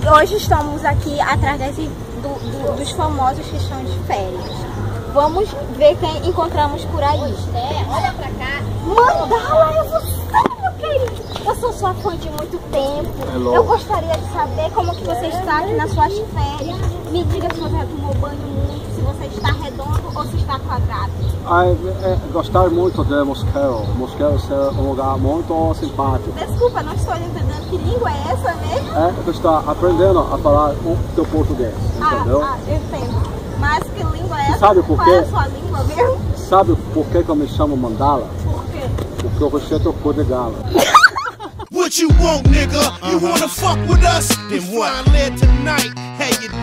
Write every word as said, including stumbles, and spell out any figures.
hoje estamos aqui atrás desse, do, do, dos famosos que estão de férias. Vamos ver quem encontramos por aí. É, olha pra cá. Mandala, é você, meu querido. Eu sou sua fã de muito tempo. Hello. Eu gostaria de saber como que você está aqui nas suas férias. Me diga se você já tomou banho muito, se você está redondo ou se está quadrado. Ah, é, gostar muito de Mosqueiro. Mosqueiro é um lugar muito simpático. Desculpa, não estou entendendo. Que língua é essa mesmo? É, você está aprendendo a falar o teu português, entendeu? Ah, ah, eu entendo. Mas que língua é essa? Sabe por Qual é a quê? sua língua mesmo? Sabe por que, que eu me chamo Mandala? Por quê? Porque eu respeito o cor de gala. What you want, nigga? You wanna fuck with us? Then what? Live tonight. How you